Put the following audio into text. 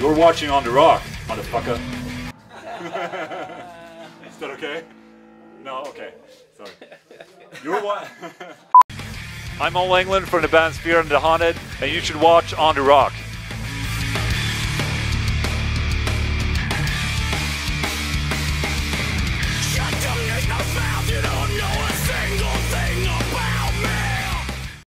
You're watching On The Rock, motherfucker. Is that okay? No, okay. Sorry. You're what? I'm Ol England from the band Spirit and the Haunted, and you should watch On The Rock.